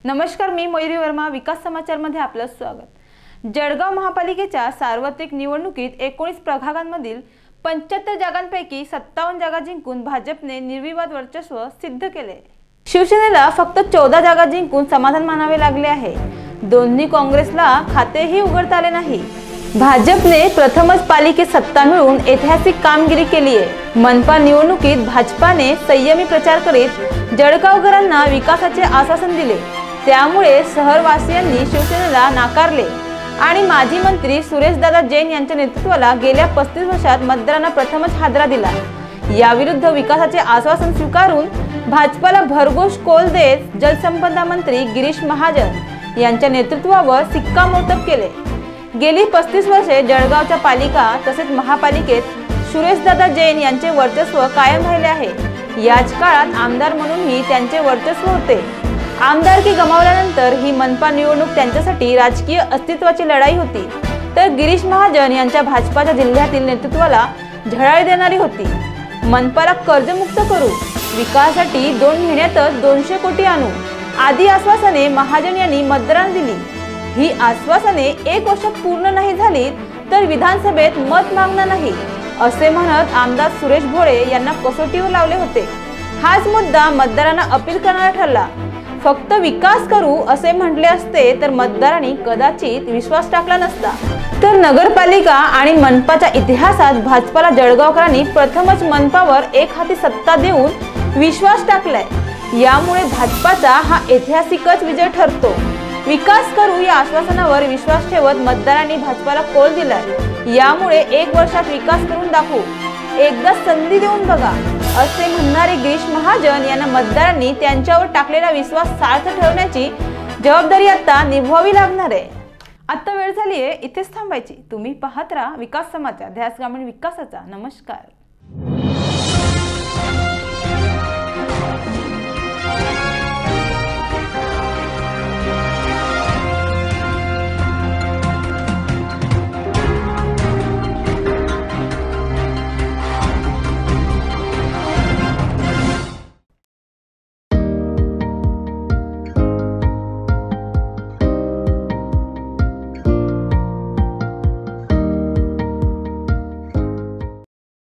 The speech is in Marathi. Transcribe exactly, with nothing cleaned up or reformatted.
नमस्कार, मी मयुरी वर्मा. विकास समाचारमध्ये आपलं स्वागत. जळगाव महापालिकेच्या सार्वत्रिक निवडणुकीत एकोणीस प्रभागांमधील पंच्याहत्तर जागांपैकी सत्तावन्न जागा जिंकून भाजपने निर्विवाद वर्चस्व सिद्ध केले. शिवसेनेला फक्त चौदा जागा जिंकून समाधान मानावे लागले आहे. दोन्ही काँग्रेसला खातेही उघडता आले नाही. भाजपने प्रथमच पालिकेत सत्ता मिळवून ऐतिहासिक कामगिरी केली आहे. मनपा निवडणुकीत भाजपाने संयमी प्रचार करीत जळगावकरांना विकासाचे आश्वासन दिले. त्यामुळे शहरवासियांनी शिवसेनेला नाकारले आणि माजी मंत्री सुरेशदादा जैन यांच्या नेतृत्वाला गेल्या पस्तीस वर्षात मतदारांना प्रथमच हादरा दिला. याविरुद्ध विकासाचे आश्वासन स्वीकारून भाजपाला भरघोस कौल देत जलसंपदा मंत्री गिरीश महाजन यांच्या नेतृत्वावर शिक्कामोर्तब केले. गेली पस्तीस वर्षे जळगावच्या पालिका तसेच महापालिकेत सुरेशदादा जैन यांचे वर्चस्व कायम राहिले आहे. याच काळात आमदार म्हणूनही त्यांचे वर्चस्व होते. आमदारकी गमावल्यानंतर ही मनपा निवडणूक त्यांच्यासाठी राजकीय अस्तित्वाची लढाई होती, तर गिरीश महाजन यांच्या भाजपाच्या जिल्ह्यातील नेतृत्वाला झळाळी देणारी होती. मनपाला कर्जमुक्त करू, विकासासाठी दोन महिन्यातच दोनशे कोटी आणू आदी आश्वासने महाजन यांनी मतदारांना दिली. ही आश्वासने एक वर्षात पूर्ण नाही झाली तर विधानसभेत मत मागणार नाही असे म्हणत आमदार सुरेश भोळे यांना कसोटीवर लावले होते. हाच मुद्दा मतदारांना अपील करणारा ठरला. फक्त विकास करू असे म्हटले असते तर मतदारांनी कदाचित विश्वास टाकला नसता. तर नगरपालिका आणि मनपाच्या इतिहासात भाजपाला जळगावकरांनी प्रथमच मनपावर एक हाती सत्ता देऊन विश्वास टाकलाय. यामुळे भाजपाचा हा ऐतिहासिकच विजय ठरतो. विकास करू या आश्वासनावर विश्वास ठेवत मतदारांनी भाजपाला कौल दिलाय. यामुळे एक वर्षात विकास करून दाखवू, एकदा संधी देऊन बघा असे म्हणणारे गिरीश महाजन यांना मतदारांनी त्यांच्यावर टाकलेला विश्वास सार्थ ठेवण्याची जबाबदारी आता निभवावी लागणार आहे. आता वेळ झाली आहे इथेच थांबायची. तुम्ही पाहत राहा विकास समाचार, ध्यास ग्रामीण विकासाचा. नमस्कार.